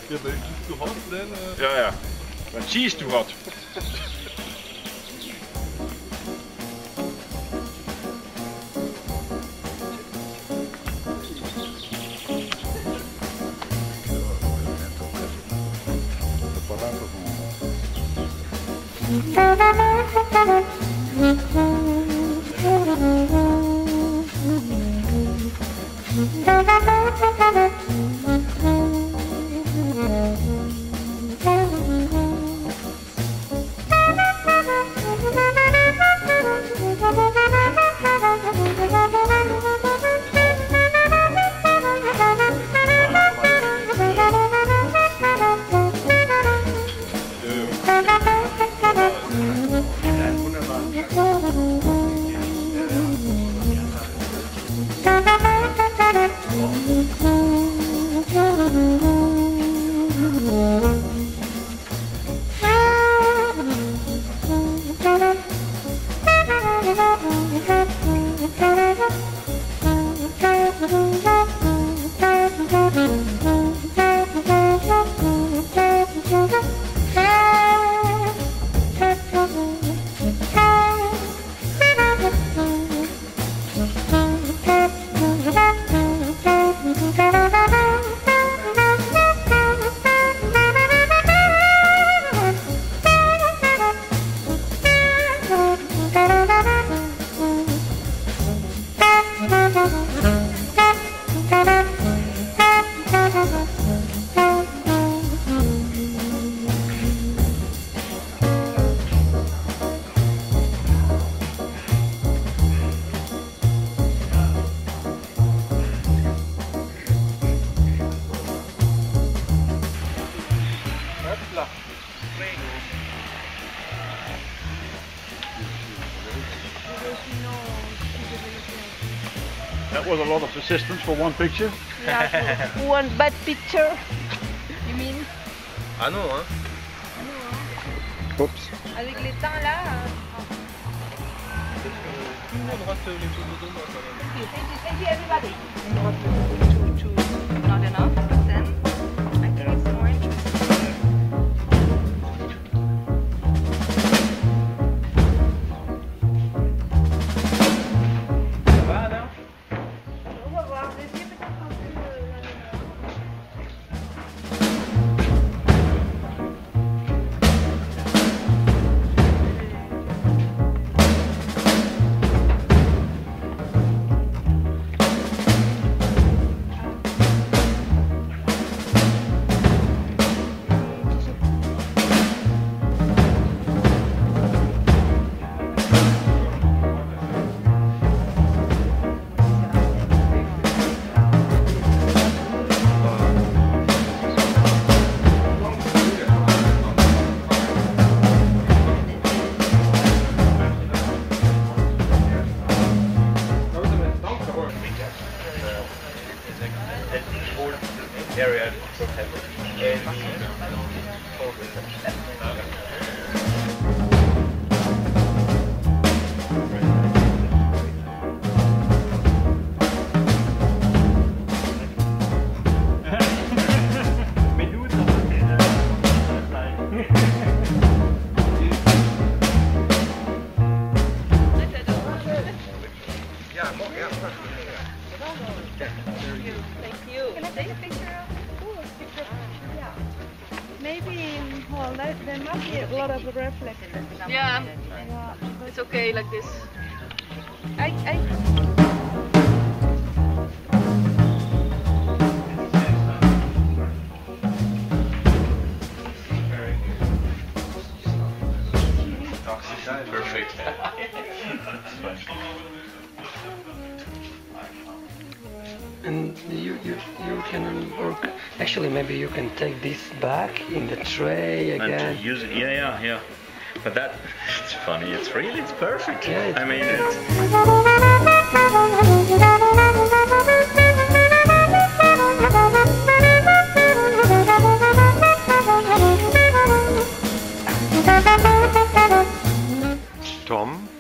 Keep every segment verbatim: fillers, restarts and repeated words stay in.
Yeah, but if it's too hot, then... Uh... Yeah, yeah. When she's too hot. That was a lot of assistance for one picture. Yeah, one bad picture. You mean? Ah non, hein. Ah non, hein. Oups. Avec les temps là. On droite les photos de moi, ça va. Thank you, thank you, thank you everybody. Two, two, not enough, but then I think it's more interesting. Area Thank you. Can I take a picture of Ooh, a picture of yeah. Maybe, well, there, there must be a lot of reflections. Yeah. Yeah, it's okay like this. I, I... perfect. And you, you, you can work, actually maybe you can take this back in the tray again. And to use it, yeah, yeah, yeah. But that, it's funny, it's really, it's perfect. Yeah, it's I mean, it's... Tom?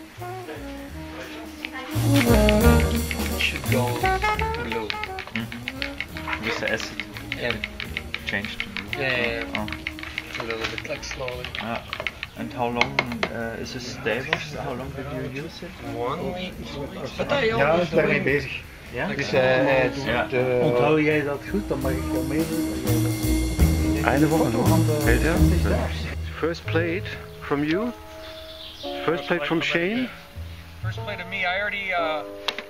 It should go blue. mm, with the acid, Yeah. change to blue. Yeah, Oh. a little bit like slowly. Ah. And how long uh, is it stable? How long did you use it? One week. But I Ja, always ik ben mee doing bezig. Ja? Dus uh, het, Ja. de, onthoud jij dat goed, dan mag ik jou meedoen. Eine Woche noch. Hält er? Ja. First plate from you. First plate from Shane. First plate of me. I already. Uh...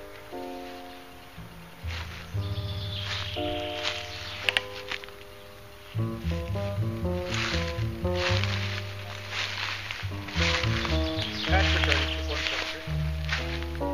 Patrick, already took one picture.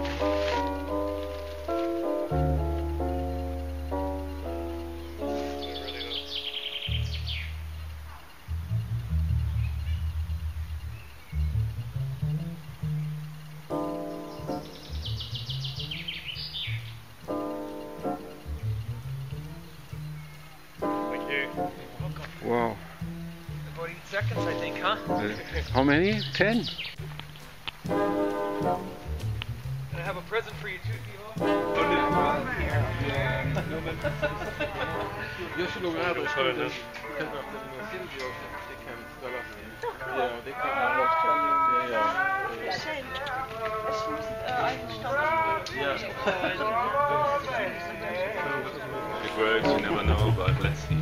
Thank you. Wow. About eight seconds, I think, huh? Uh, how many? Ten? And I have a present for you too, Theo. Just nog raar is gewoon dus. Ik heb nog een video ik hem wel af. Ja, dit kan wel wat. Ja, ja. It works, you never know, but let's see.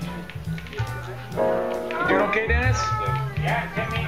You doing okay, Dennis? Yeah, Timmy.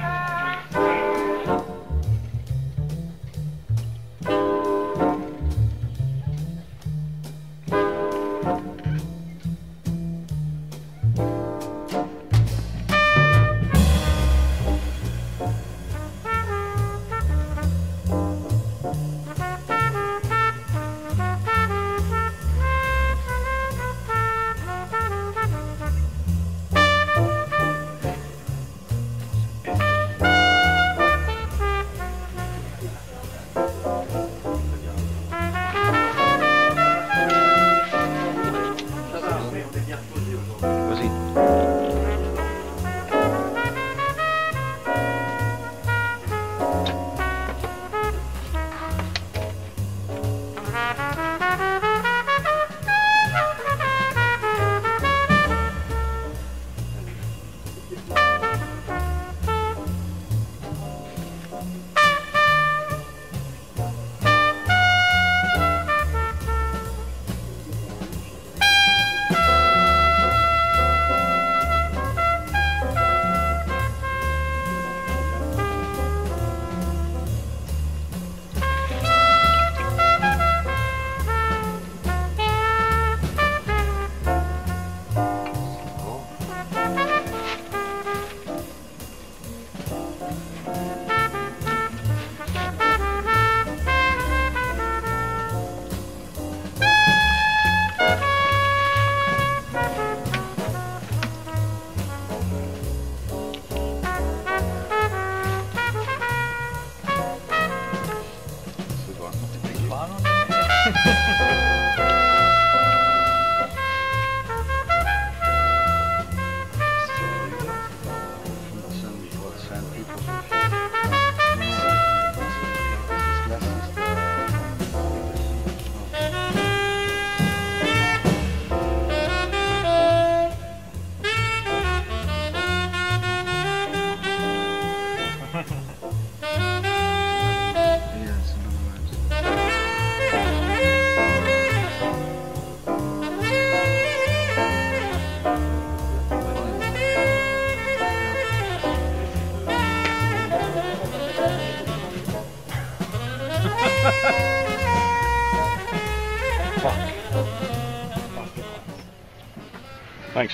Thanks.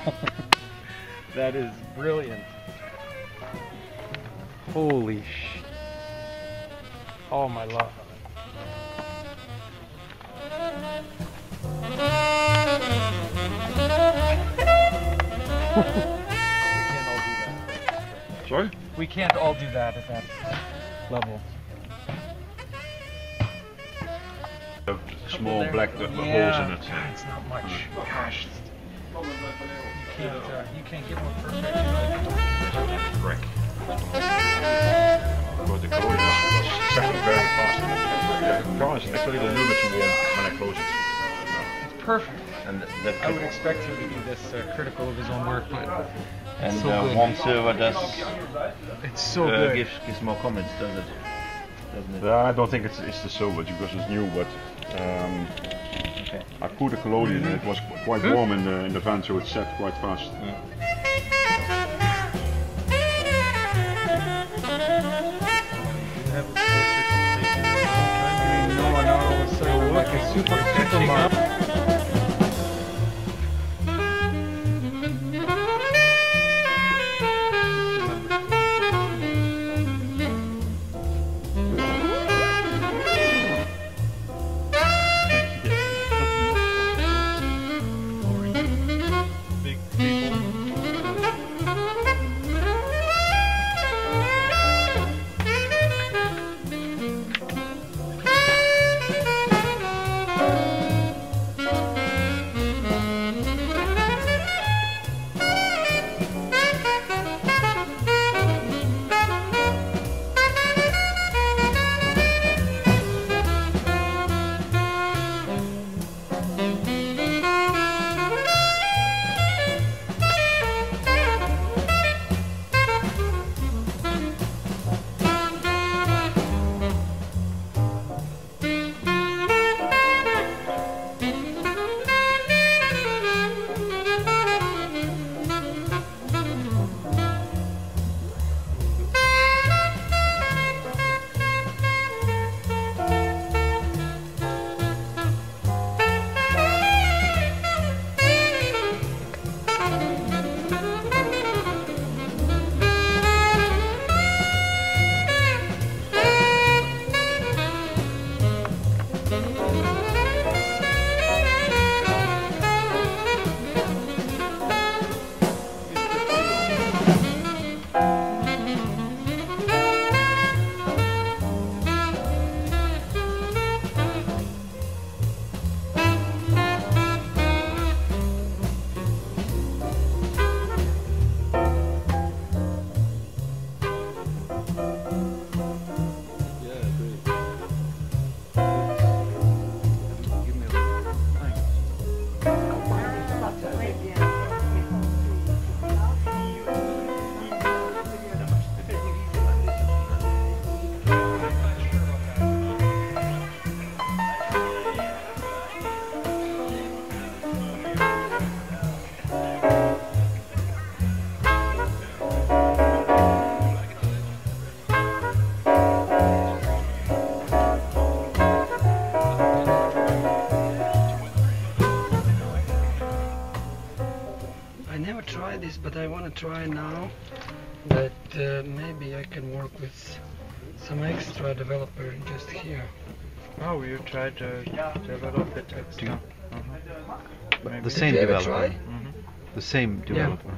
That is brilliant. Holy sh... Oh my love. Sorry? We can't all do that at that level. Small black uh, Yeah, holes in it. it's not much. Gosh, you can't, uh, you can't get more perfect. Wreck. Because the collodion was setting very fast. The car is actually a little bit too warm when I close it. It's perfect. And that I would expect him to be this uh, critical of his own work, but and so uh, good. One Silver does It's so uh, good. gives gives more comments, does it? Doesn't it? Yeah, I don't think it's it's the silver because it's new, but um, Okay. I put a collodion and it was quite warm in the in the van, so it set quite fast. No, no, it's so like a super super model. But I want to try now that uh, maybe I can work with some extra developer just here. Oh, you tried to develop the text. Yeah. Uh-huh. The same Did you ever developer. try? Mm-hmm. The same developer.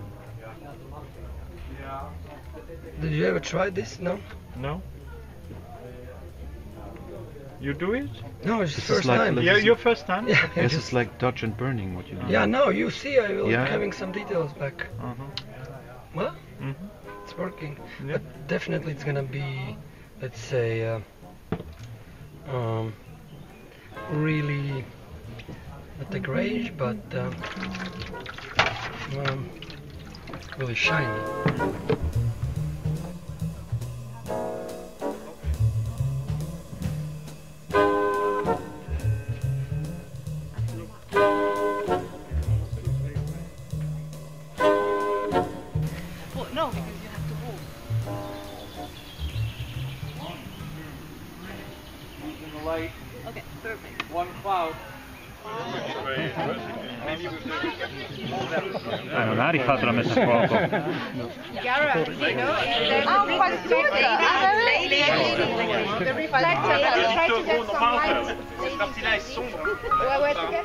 Did you ever try this? No? No? You do it? No, it's the This is first like- time. like- Yeah, your first time? Yeah. Yes, it's like dodge and burning what you do. Yeah, no, you see, I will Yeah. having some details back. Uh-huh. Well, Mm-hmm. it's working. Yeah. But definitely it's gonna be, let's say, uh, um, really not the grayish, but um, um, really shiny. No, because you have to walk. In the light, Okay, perfect. one cloud. Non ha rifatto la messa a fuoco. Gara, you know, if oh, quite super. The reflector, let me try to get some light. Cette partie-là est sombre. Ouais, ouais, c'est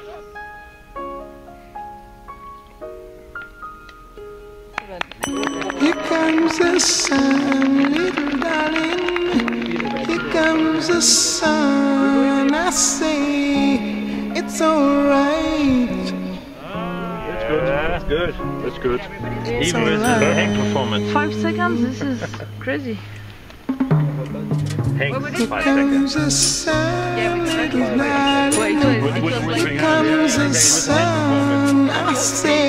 Here comes the sun, little darling. Here comes the sun. I say it's alright. That's good. That's good. It's Even with the alright. Henk performance. Five seconds, this is crazy. Henk, Here five comes seconds. the sun, little darling. Wait, wait, Here comes the sun. say